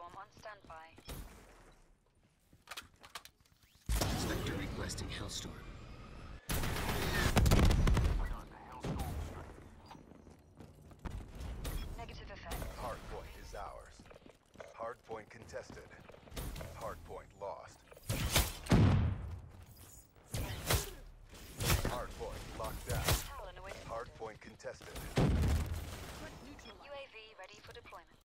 Hellstorm on standby. Spectre requesting Hellstorm. Negative effect. Hardpoint is ours. Hardpoint contested. Hardpoint lost. Hardpoint locked down. Talon awaiting orders. Hardpoint contested. UAV ready for deployment.